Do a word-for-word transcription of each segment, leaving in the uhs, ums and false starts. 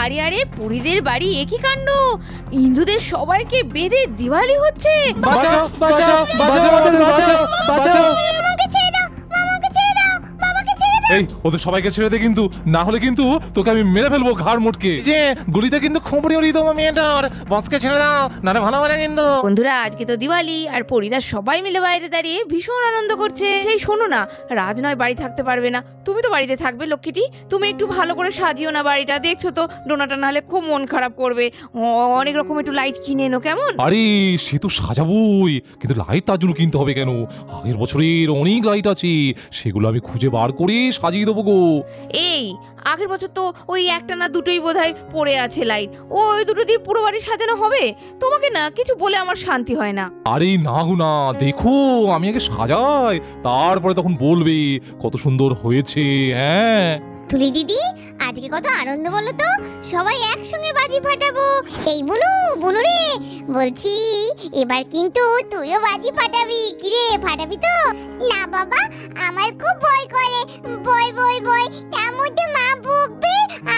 আরে আরে পরিদের বাড়ি একই কাণ্ড, হিন্দুদের সবাইকে বেঁধে দিওয়ালি হচ্ছে। বাঁচাও বাঁচাও বাঁচাও আমাদের বাঁচাও বাঁচাও। মামাকে ছেড়ে দাও, মামাকে ছেড়ে দাও, মামাকে ছেড়ে দাও। এই ওদের সবাইকে ছেড়ে দে, কিন্তু না হলে কিন্তু তোকে আমি মেরে ফেলবো ঘাড় মুটকে। যে গুলিতে কিন্তু খোঁপড়ি উড়িয়ে দেবো মেয়েটার, বসকে ছেড়ে দাও, নাহলে ভালো হবে না কিন্তু। বন্ধুরা আজকে তো দিওয়ালি, আর পরিরা সবাই মিলে বাইরে দাঁড়িয়ে ভীষণ আনন্দ করছে। সেই শোনো না, রাজ নয় বাড়ি থাকতে পারবে না, তুমি তো বাড়িতে থাকবে লক্ষ্মীটি। তুমি একটু ভালো করে সাজিও না বাড়িটা, দেখছো তো ডোনাটা না হলে খুব মন খারাপ করবে। অনেক রকম একটু লাইট কিনে এনো কেমন? আরে সে তো সাজাবই, কিন্তু লাইট তার জন্য কিনতে হবে কেন? আগের বছরের অনেক লাইট আছে, সেগুলো আমি খুঁজে বার করে সাজিয়ে দেবো গো। এই আগের বছর তো ওই একটা না দুটোই বোধহয় পড়ে আছে লাইট, ওই দুটো দিয়ে পুরো বাড়ি সাজানো হবে? তোমাকে না কিছু বলে আমার শান্তি হয় না। আরে না গো না, দেখো আমি আগে সাজাই, তারপরে তখন বলবে কত সুন্দর হয়েছে। হ্যাঁ তুলি দিদি, আজকে কত আনন্দ বলো তো, সবাই একসঙ্গে বাজি ফাটাবো। এই বুনু, বুনু রে, বলছি এবার কিন্তু তুইও বাজি ফাটাবি। কি রে, ফাটাবি তো? না বাবা, আমার খুব ভয় করে, ভয় ভয় ভয়, তার মধ্যে মা বকবে,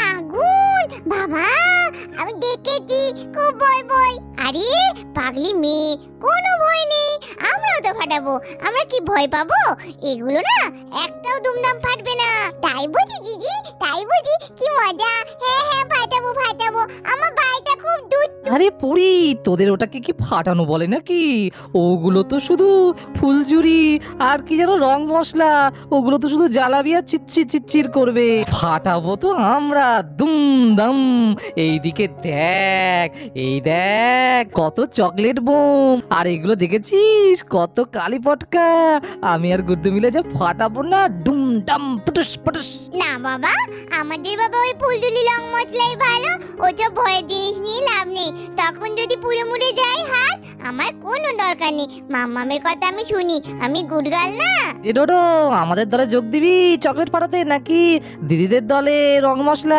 আগুন। বাবা আমি দেখেছি, খুব ভয় ভয়। আরে পাগলি মেয়ে, কোনো ভয় নেই, আমরাও তো ফাটাবো, আমরা কি ভয় পাবো? এগুলো না একটাও দুমদাম ফাটবে না। তাই বুঝি দিদি, তাই বুঝি, কি মজা। হ্যাঁ হ্যাঁ ফাটাবো ফাটাবো, আমার ভাইটা খুব দুধ। আরে পড়ি, তোদের ওটাকে কি ফাটানো বলে নাকি? ওগুলো তো শুধু ফুলঝুরি আর কি যেন রং মশলা, ওগুলো তো শুধু জ্বালাবি আর চিচ্চির চিচ্চির করবে। ফাটাবো তো আমরা দুমদাম। এইদিকে দেখ, এই দেখ কত চকলেট বোম, আর এগুলো দেখেছিস কত কালি পটকা। আমি আর গুড্ডু মিলে যা ফাটাবো না, ডুমডাম পুটুস পুটুস। না বাবা, আমাদের বাবা ওই ফুলঝুরি রং মশলাই ভালো, ওসব ভয়ের জিনিস নিয়ে লাভ নেই। তখন যদি পুড়ে মুড়ে যায় হাত, আমার কোনো দরকার নেই। মাম্মামের কথা আমি শুনি, আমি গুড গার্ল না। এ ডোডো, আমাদের দলে যোগ দিবি চকলেট ফাটাতে, নাকি দিদিদের দলে রং মশলা?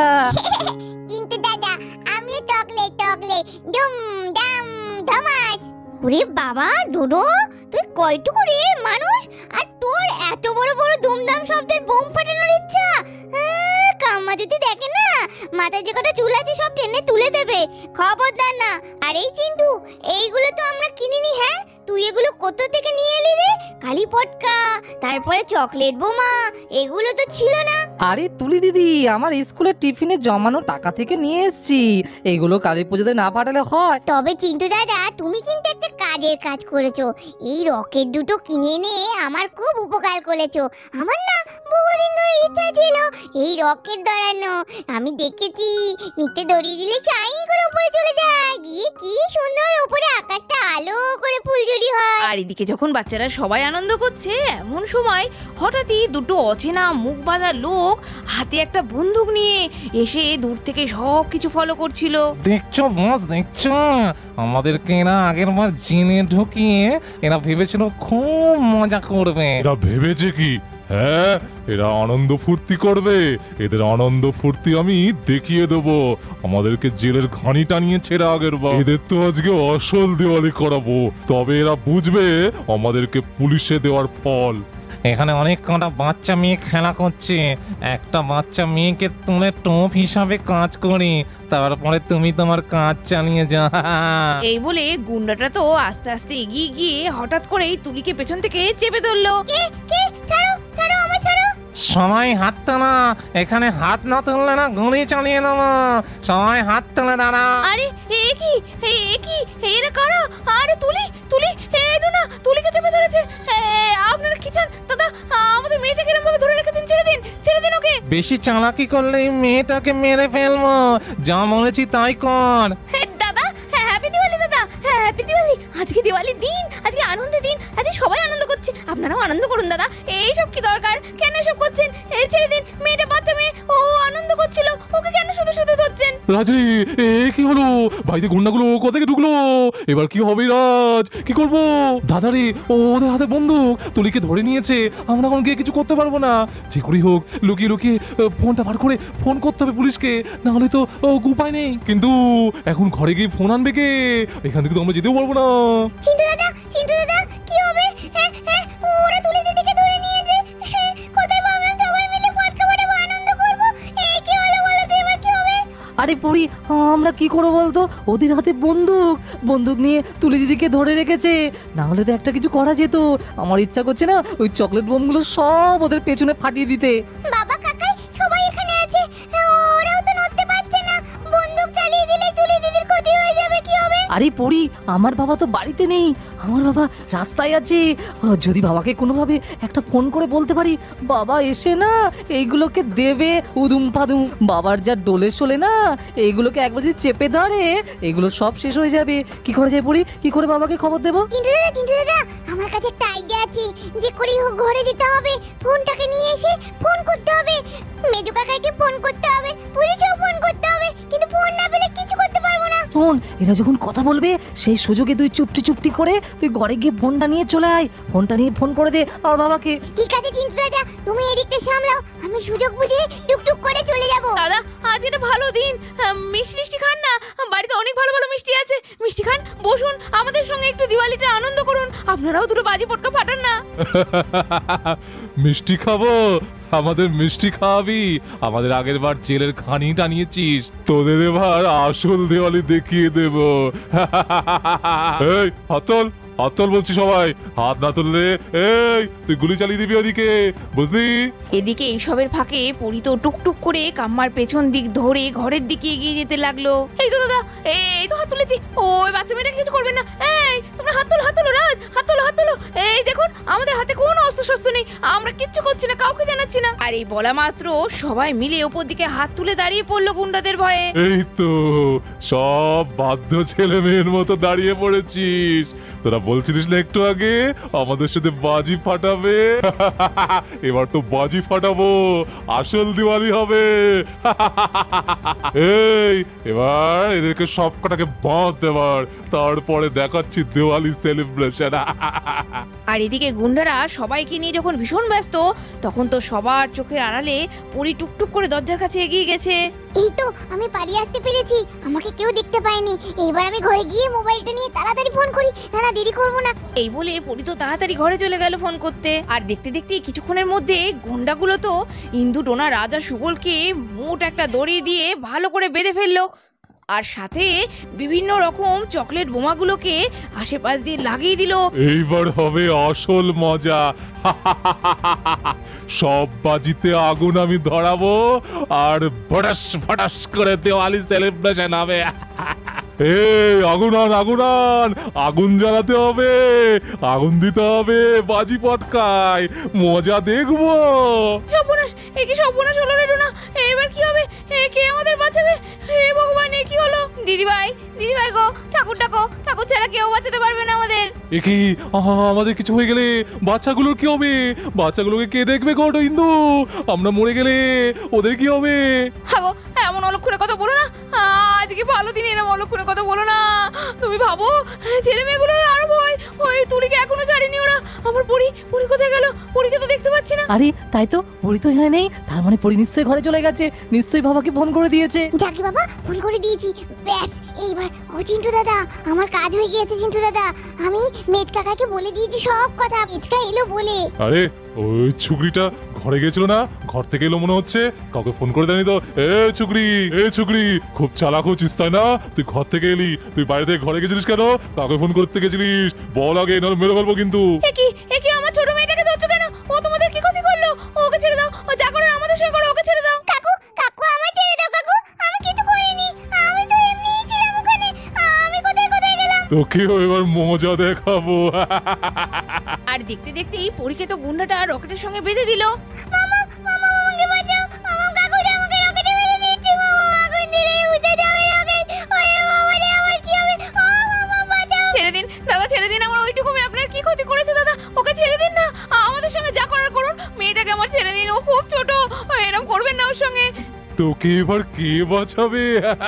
কিন্তু দাদা আমিও চকলেট চকলেট ডুম ডাম ধমাস। ওরে বাবা ডোডো, তুই কয়টুকু রে মানুষ, আর তোর এত বড় বড় দুমদাম শব্দের বোম ফাটানোর ইচ্ছা? কাম্মা যদি দেখে না, মাথায় যে কটা চুল আছে সব টেনে তুলে দেবে, খবরদার না। আর এই চিন্টু, এইগুলো তো আমরা কিনিনি। হ্যাঁ, তুই এগুলো কোথা থেকে নিয়ে এলি রে? কালি পটকা, তারপরে চকলেট বোমা, এগুলো তো ছিল না। আরে তুলি দিদি, আমার স্কুলের টিফিনে জমানো টাকা থেকে নিয়ে এসেছি। এগুলো কালী পুজোতে না ফাটালে হয়? তবে চিন্টু দাদা, তুমি কিন্তু একটা কাজের কাজ করেছো। এই রকেট দুটো কিনে এনে আমার খুব উপকার করেছো। আমার না বহুদিন ধরে ইচ্ছা ছিল এই রকেট ধরানো। আমি দেখেছি নিচে দড়িয়ে দিলে চাই করে উপরে চলে যায়, গিয়ে কি সুন্দর উপরে আকাশটা আলো করে ফুলঝুরি হয়। আর এদিকে যখন বাচ্চারা সবাই আনন্দ করছে, এমন সময় হঠাৎই দুটো অচেনা মুখ বাঁধা লোক হাতে একটা বন্দুক নিয়ে এসে দূর থেকে সব কিছু ফলো করছিল। দেখছো বস, দেখছো আমাদেরকে এরা আগের বার জেনে ঢুকিয়ে এরা ভেবেছিল খুব মজা করবে। এরা ভেবেছে কি? হ্যাঁ, এরা আনন্দ ফুর্তি করবে। এদের আনন্দ ফুর্তি আমি দেখিয়ে দেবো। আমাদেরকে জেলের ঘানি টানিয়ে ছেড়ে আগের বার, এদের তো আজকে আসল দেওয়ালি করাবো, তবে এরা বুঝবে আমাদেরকে পুলিশে দেওয়ার ফল। এখানে অনেক কটা বাচ্চা মেয়ে খেলা করছে, একটা বাচ্চা মেয়েকে তুলে টোপ হিসাবে কাজ করি, তারপরে তুমি তোমার কাজ চালিয়ে যা। এই বলে গুন্ডাটা তো আস্তে আস্তে এগিয়ে গিয়ে হঠাৎ করেই তুলিকে পেছন থেকে চেপে ধরলো। কে কে ছাড়ো ছাড়ো আমায় ছাড়ো। সবাই হাত তোলা, এখানে হাত না তুললে না গুলি চালিয়ে নেবো। সবাই হাত তুলে দাঁড়া। আরে এ কি, এ কি, এরা কারা? আরে তুলি, তুলি, এনো না, তুলিকে চেপে ধরেছে। আপনারা কি চান দাদা? আমাদের মেয়েটাকে এরকম ভাবে ধরে রেখেছেন, ছেড়ে দিন, ছেড়ে দিন ওকে। বেশি চালাকি করলে এই মেয়েটাকে মেরে ফেলবো, যা বলেছি তাই কর। দাদা হ্যাপি দিওয়ালি, দাদা হ্যাপি দিওয়ালি। আজকে দিওয়ালির দিন, আজকে আনন্দের দিন, আজকে সবাই আনন্দ করছে, আপনারাও আনন্দ করুন দাদা। এইসব কি দরকার? কেন এসব করছেন? ছেড়ে দিন, মেয়েটা বাচ্চা মেয়ে, ও আনন্দ করছিল, ওকে কেন শুধু শুধু ধরছেন? রাজি, এ কি হলো? ভাইদের গুন্ডাগুলো কোথা থেকে ঢুকলো? এবার কি হবে রাজ? কি করবো? দাদারে, ওদের হাতে বন্দুক, তুলিকে ধরে নিয়েছে, আমরা এখন গিয়ে কিছু করতে পারবো না। যে করেই হোক লুকিয়ে লুকিয়ে ফোনটা বার করে ফোন করতে হবে পুলিশকে, না হলে তো উপায় নেই। কিন্তু এখন ঘরে গিয়ে ফোন আনবে কে? এখান থেকে তো আমরা যেতেও পারবো না। চিন্টু দাদা, চিন্টু দাদা কি হবে? হ্যাঁ হ্যাঁ, ওরা তুলি দিদিকে ধরে নিয়েছে। কোথায় ভাবলাম সবাই মিলে ফটকা ফাটাবো, আনন্দ করবো, এই কি হলো বলো তো, এবার কি হবে? আরে পরি, আমরা কি করবো বলতো? ওদের হাতে বন্দুক বন্দুক নিয়ে তুলি দিদিকে ধরে রেখেছে। না হলে তো একটা কিছু করা যেত। আমার ইচ্ছা করছে না ওই চকলেট বোমগুলো সব ওদের পেছনে ফাটিয়ে দিতে। বাবা কাকাই সবাই এখানে আছে, ওরাও তো নড়তে পারছে না। বন্দুক চালিয়ে দিলে তুলি দিদির ক্ষতি হয়ে যাবে, কি হবে? আরে পরি, আমার বাবা তো বাড়িতে নেই, আমার বাবা রাস্তায় আছে। যদি বাবাকে কোনোভাবে একটা ফোন করে বলতে পারি বাবা এসে না এইগুলোকে দেবে উদুম পাদুম, বাবার যা ডোলে শোলে না, এইগুলোকে একবার যদি চেপে ধরে এগুলো সব শেষ হয়ে যাবে। কি করে যায় পরি, কি করে বাবাকে খবর দেবো? চিন্টু দাদা চিন্টু দাদা আমার কাছে একটা আইডিয়া আছে। যে করে হোক ঘরে যেতে হবে, ফোনটাকে নিয়ে এসে ফোন করতে হবে, মেজু কাকাইকে ফোন করতে হবে, পুলিশেও ফোন করতে হবে, কিন্তু ফোন না পেলে কিছু করতে পারবো না। শোন, এরা যখন কথা বলবে সেই সুযোগে তুই চুপটি চুপটি করে তুই ঘরে গিয়ে ফোনটা নিয়ে চলে আয়, ফোনটা নিয়ে ফোন করে দে আমার বাবাকে। ঠিক আছে চিন্টু দাদা, তুমি এদিকটা সামলাও, আমি সুযোগ বুঝে টুকটুক করে চলে যাব। দাদা আজ এটা ভালো দিন, আহ, মিষ্টি মিষ্টি খান না, বাড়িতে অনেক ভালো ভালো মিষ্টি আছে, মিষ্টি খান, বসুন, আমাদের সঙ্গে একটু দিওয়ালিটা আনন্দ করুন, আপনারাও দুটো বাজি পটকা ফাটান না। মিষ্টি খাবো? আমাদের মিষ্টি খাওয়াবি? আমাদের আগের বার জেলের খানি টানিয়েছিস, তোদের এবার আসল দেওয়ালি দেখিয়ে দেব। এই হাতল হাতল বলছি, সবাই হাত না তুললে এই তুই গুলি চালিয়ে দিবি ওদিকে, বুঝলি? এদিকে এইসবের ফাঁকে পরি তো টুকটুক করে কাম্মার পেছন দিক ধরে ঘরের দিকে এগিয়ে যেতে লাগলো। এই তো দাদা, এই তো হাত তুলেছি, ওই বাচ্চা মেয়েটা কিছু করবেন না। এই তোমরা হাত তোলো, হাত তোলো রাজ, হাত তোলো, হাত তোলো। এই দেখুন আমাদের হাতে কোনো অস্ত্র শস্ত্র নেই, আমরা কিচ্ছু করছি না, কাউকে জানাচ্ছি না। আর এই বলা মাত্র সবাই মিলে ওপর দিকে হাত তুলে দাঁড়িয়ে পড়লো গুন্ডাদের ভয়ে। এই তো সব বাধ্য ছেলে মেয়ের মতো দাঁড়িয়ে পড়েছিস। তোরা বলছিলিস না একটু আগে আমাদের সাথে বাজি ফাটাবে? এবার তো বাজি ফাটাবো, আসল দিওয়ালি হবে। এই এবার এদেরকে সব কটাকে বাঁধ দেবার, তারপরে দেখাচ্ছি দিওয়ালি সেলিব্রেশন। আর এদিকে গুন্ডারা সবাইকে নিয়ে যখন ভীষণ ব্যস্ত, তখন তো সবার চোখের আড়ালে পরি টুকটুক করে দরজার কাছে এগিয়ে গেছে। এই তো আমি পালিয়ে আসতে পেরেছি, আমাকে কেউ দেখতে পায়নি। এবার আমি ঘরে গিয়ে মোবাইলটা নিয়ে তাড়াতাড়ি ফোন করি, না না দেরি করবো না। এই বলে পরি তো তাড়াতাড়ি ঘরে চলে গেল ফোন করতে। আর দেখতে দেখতে কিছুক্ষণের মধ্যে গুন্ডাগুলো তো ইন্দু টোনা রাজা সুগলকে মোট একটা দড়ি দিয়ে ভালো করে বেঁধে ফেললো, আর সাথে বিভিন্ন রকম চকলেট বোমাগুলোকে আশেপাশ দিয়ে লাগিয়ে দিল। এইবার হবে আসল মজা। সব বাজিতে আগুন আমি ধরাবো আর ভটাস ভটাস করে দিওয়ালি সেলিব্রেশন হবে। এই আগুন আন, আগুন আন, আগুন জ্বালাতে হবে, আগুন দিতে হবে বাজি পটকায়, মজা দেখবো। সর্বনাশ, এ কি সর্বনাশ হলো রে টোনা, এবার কি হবে? এ কে আমাদের বাঁচাবে? হে ভগবান, এ কি হলো? দিদিভাই, দিদিভাই গো, ঠাকুর ডাকো, ঠাকুর ছাড়া কেউ বাঁচাতে পারবে না আমাদের। এ কি, আহা, আমাদের কিছু হয়ে গেলে বাচ্চাগুলোর কি হবে? বাচ্চাগুলোকে কে দেখবে গো ইন্দু? আমরা মরে গেলে ওদের কি হবে? হাগো, এমন অলক্ষণে কথা বলো না, আজকে ভালো দিন, এরকম অলক্ষণে কথা বলো না। তুমি ভাবো ছেলে মেয়েগুলো আরো ভয়, ওই তুলিকে এখনো ছাড়েনি ওরা। আমার পরি, পরি কোথায় গেল? পরিকে তো দেখতে পাচ্ছি না। আরে তাই তো, পরি তো এখানে নেই, তার মানে পরি নিশ্চয়ই ঘরে চলে গেছে, নিশ্চয়ই বাবাকে ফোন করে দিয়েছে। যাকে বাবা ফোন করে দিয়েছি, ব্যাস এইবার। ও চিন্টু দাদা, আমার কাজ হয়ে গিয়েছে চিন্টু দাদা, আমি মেজ কাকাকে বলে দিয়েছি সব কথা, মেজকা এলো বলে। আরে ওই ছুকরিটা ঘরে গেছিল না, ঘর থেকে এলো মনে হচ্ছে, কাউকে ফোন করে দেয়নি তো? এ ছুকরি, এ ছুকরি, খুব চালাক হচ্ছিস তাই না? তুই ঘর থেকে এলি, তুই বাইরে থেকে ঘরে গেছিলিস কেন? কাউকে ফোন করতে গেছিলিস বল আগে, নাহলে মেরে ফেলবো কিন্তু। এ কি, এ কি, আমার ছোট মেয়েটাকে ধরছো কেন? ও তোমাদের কি ক্ষতি করলো? ওকে ছেড়ে দাও, ও যা করে আমাদের সঙ্গে করে, ওকে ছেড়ে দাও। কাকু, কাকু আমায় ছেড়ে দাও কাকু, আমি কিছু করিনি, আমি তো এমনিই ছিলাম ওখানে, আমি কোথায় কোথায় গেলাম? তোকেও এবার মজা দেখাবো। আর দেখতে দেখতেই পরীকে তো গুন্ডাটা রকেটের সঙ্গে বেঁধে দিল। মামা, মামা আমাকে বাঁচাও, মামা কাকুটা আমাকে রকেটে বেঁধে দিয়েছে, মামা আগুন দিলে উঠে যাবে রকেট, ওরে বাবা রে আমার কি হবে? ও মামা বাঁচাও। ছেড়ে দিন দাদা, ছেড়ে দিন, আমার ওইটুকু মেয়ে আপনার কি ক্ষতি করেছে দাদা? ওকে ছেড়ে দিন না, আমাদের সঙ্গে যা করার করুন, মেয়েটাকে আমার ছেড়ে দিন, ও খুব ছোট, এরকম করবেন না ওর সঙ্গে। তোকে এবার কে বাঁচাবে?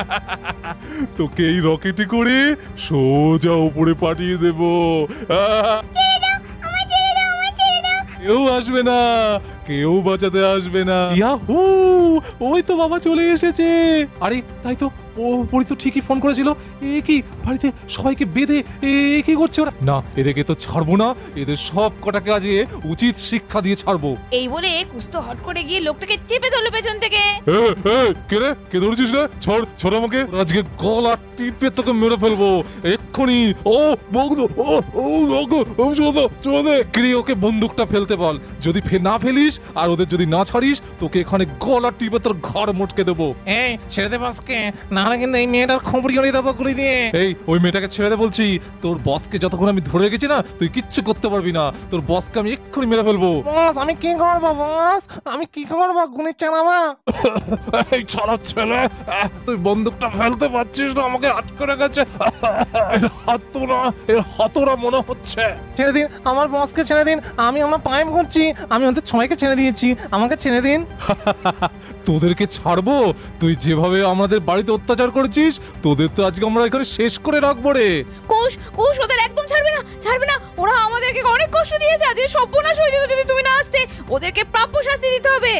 তোকে এই রকেটে করে সোজা উপরে পাঠিয়ে দেবো। ছেড়ে দাও, আমায় ছেড়ে দাও, আমায় ছেড়ে দাও। কেউ আসবে না, কেউ বাঁচাতে আসবে না। ইয়াহু, ওই তো বাবা চলে এসেছে। আরে তাই তো, ও পরি তো ঠিকই ফোন করেছিল। এ কি বাড়িতে সবাইকে বেঁধে এ কি করছে ওরা? না, এদেরকে তো ছাড়বো না, এদের সব কটাকে আজ উচিত শিক্ষা দিয়ে ছাড়বো। এই বলে কুস্তো হট করে গিয়ে লোকটাকে চেপে ধরলো পেছন থেকে। এ এ কে রে, কে ধরেছিস রে? ছাড় ছাড় আমাকে, আজকে গলা টিপে তোকে মেরে ফেলবো এক্ষুনি। ও বগদো, ও ও ওগো, ও চোদো চোদে ক্রি, ওকে বন্দুকটা ফেলতে বল। যদি ফে না ফেলিস আর ওদের যদি না ছাড়িস, তোকে এখানে গলা টিপে তোর ঘর মটকে দেবো। এই ছেড়ে দে বসকে, না হলে কিন্তু এই মেয়েটার খবর করে দেবো গুলি দিয়ে। এই ওই মেয়েটাকে ছেড়ে দে বলছি। তোর বসকে যতক্ষণ আমি ধরে রেখেছি না, তুই কিচ্ছু করতে পারবি না। তোর বসকে আমি এক্ষুনি মেরে ফেলবো। বস আমি কি করবো বস, আমি কি করবো, গুলি চালাবো? এই ছাড়া ছেলে, তুই বন্দুকটা ফেলতে পারছিস না, আমাকে আটকে রেখেছে। এর হাতুড়া, এর হাতুড়া মনে হচ্ছে। ছেড়ে দিন আমার বসকে, ছেড়ে দিন। আমি আমার পায়ে করছি, আমি ওদের সবাইকে ছেড়ে দিয়েছি, আমাকে ছেড়ে দিন। তোদেরকে ছাড়বো? তুই যেভাবে আমাদের বাড়িতে অত্যাচার করেছিস, তোদের তো আজকে আমরা এখানে শেষ করে রাখবো রে। কোষ কোষ ওদের একদম ছাড়বে না, ছাড়বে না। ওরা আমাদেরকে অনেক কষ্ট দিয়েছে, আজকে সর্বনাশ হয়ে যেত যদি তুমি না আসতে। ওদেরকে প্রাপ্য শাস্তি দিতে হবে।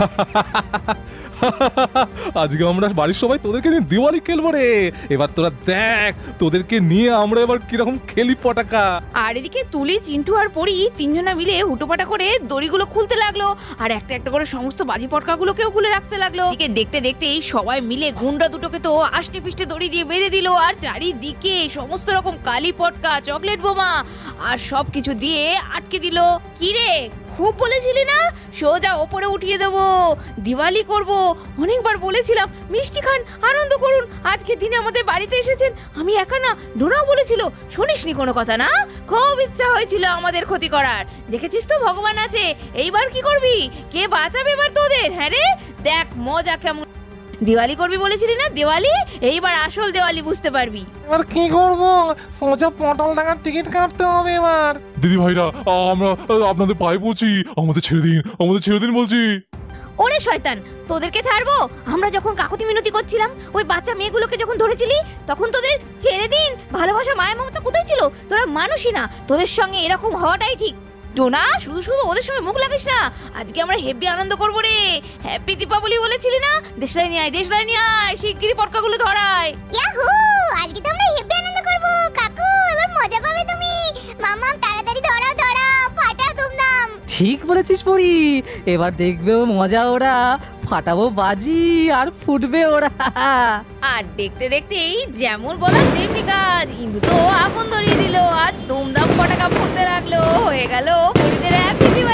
আজকে আমরা বাড়ির সবাই তোদেরকে নিয়ে দিওয়ালি খেলবো রে। এবার তোরা দেখ, তোদেরকে নিয়ে আমরা এবার কিরকম খেলি পটাকা। আর এদিকে তুলি, চিন্টু আর পরি তিনজনা মিলে হুটোপাটা করে দড়িগুলো খুলতে লাগলো, আর একটা একটা করে সমস্ত বাজি পটকাগুলোকেও খুলে রাখতে লাগলো। এদিকে দেখতে দেখতেই সবাই মিলে গুন্ডা দুটোকে তো আষ্টে পিষ্টে দড়ি দিয়ে বেঁধে দিল, আর চারিদিকে সমস্ত রকম কালি পটকা, চকলেট বোমা আর সব কিছু দিয়ে আটকে দিল। কি রে, খুব বলেছিলি না সোজা ওপরে উঠিয়ে দেবো, দিওয়ালি করব। অনেকবার বলেছিলাম মিষ্টি খান, আনন্দ করুন, আজকের দিনে আমাদের বাড়িতে এসেছেন। আমি একা না, ডোনাও বলেছিল, শুনিসনি কোনো কথা না? খুব ইচ্ছা হয়েছিল আমাদের ক্ষতি করার। দেখেছিস তো ভগবান আছে। এইবার কি করবি? কে বাঁচাবে এবার তোদের? হ্যাঁ রে, দেখ মজা কেমন। দিওয়ালি করবি বলেছিলি না, দিওয়ালি, এইবার আসল দিওয়ালি বুঝতে পারবি। এবার কি করবো? সোজা পটল টাকার টিকিট কাটতে হবে এবার। দিদি ভাইরা, আমরা আপনাদের পায়ে পড়ছি, আমাদের ছেড়ে দিন, আমাদের ছেড়ে দিন বলছি। ওরে শয়তান, তোদেরকে ছাড়বো? আমরা যখন কাকুতি মিনতি করছিলাম, ওই বাচ্চা মেয়েগুলোকে যখন ধরেছিলি, তখন তোদের ছেড়ে দিন। ভালোবাসা মায়া মমতা কোথায় ছিল? তোরা মানুষই না, তোদের সঙ্গে এরকম হওয়াটাই ঠিক। টোনা, শুধু শুধু ওদের সঙ্গে মুখ লাগিস না। আজকে আমরা হেব্বি আনন্দ করবো রে। হ্যাপি দীপাবলি বলেছিলি না? দেশলাই নিয়ে আয়, দেশলাই নিয়ে আয়, শিগগিরই পটকাগুলো ধরায়। ইয়াহু, আজকে তো আমরা হেব্বি আনন্দ করব। কাকু, এবার মজা পাবে তুমি। মামা তাড়াতাড়ি ধরাও, ধরাও, ফাটাও দুমদাম। ঠিক বলেছিস পরি, এবার দেখবে মজা ওরা, ফাটাবো বাজি আর ফুটবে ওরা। আর দেখতে দেখতেই যেমন বলা তেমনি কাজ। ইন্দু তো আগুন ধরিয়ে দিল আর দুমদাম পটাকা ফুটতে লাগলো। হয়ে গেল পরিদের হ্যাপি দিওয়ালি।